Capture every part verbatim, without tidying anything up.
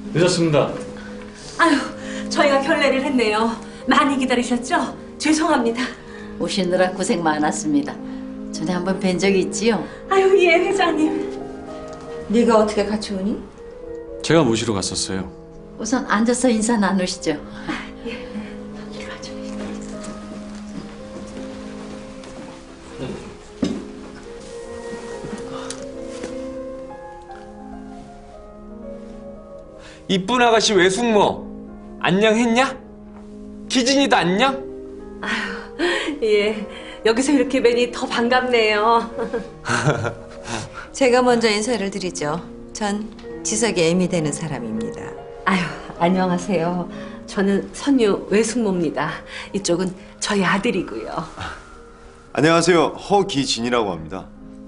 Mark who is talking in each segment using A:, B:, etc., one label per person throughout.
A: 늦었습니다.
B: 아유, 저희가 결례를 했네요. 많이 기다리셨죠? 죄송합니다.
C: 오시느라 고생 많았습니다. 전에 한번 뵌 적이 있지요?
B: 아유, 예, 회장님.
D: 네가 어떻게 같이 오니?
A: 제가 모시러 갔었어요.
C: 우선 앉아서 인사 나누시죠.
E: 이쁜 아가씨 외숙모 안녕했냐? 기진이도 안녕?
B: 예, 여기서 이렇게 뵈니 더 반갑네요.
D: 제가 먼저 인사를 드리죠. 전 지석의 애미 되는 사람입니다.
B: 아유, 안녕하세요. 저는 선유 외숙모입니다. 이쪽은 저희 아들이고요.
F: 안녕하세요. 허기진이라고 합니다.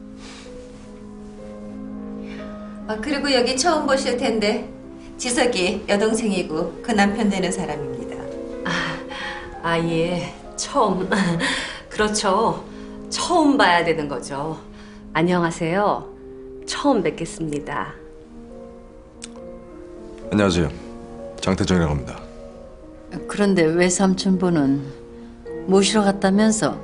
D: 아, 그리고 여기 처음 보실 텐데 지석이 여동생이고 그 남편 되는 사람입니다.
B: 아, 아, 예, 처음. 그렇죠. 처음 봐야 되는 거죠. 안녕하세요. 처음 뵙겠습니다.
F: 안녕하세요. 장태정이라고 합니다.
C: 그런데 외삼촌분은 모시러 갔다면서?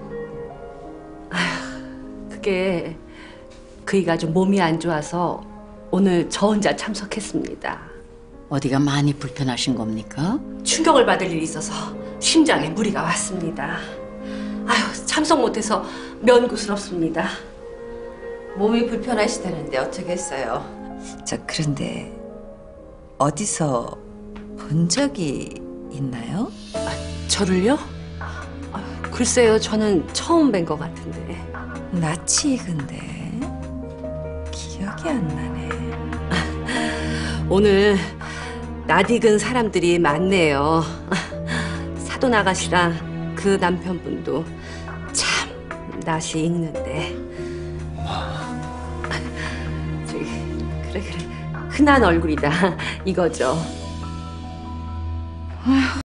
B: 그게 그이가 좀 몸이 안 좋아서 오늘 저 혼자 참석했습니다.
C: 어디가 많이 불편하신 겁니까?
B: 충격을 받을 일이 있어서 심장에 무리가 왔습니다. 아유, 참석 못해서 면구스럽습니다.
D: 몸이 불편하시다는데 어쩌겠어요. 저 그런데 어디서 본 적이 있나요?
B: 저를요? 아, 글쎄요, 저는 처음 뵌 것 같은데.
D: 낯이 익은데 기억이 안 나네.
B: 오늘 낯익은 사람들이 많네요. 사돈 아가씨랑 그 남편분도 참 낯이 익는데. 저기, 그래 그래, 흔한 얼굴이다 이거죠.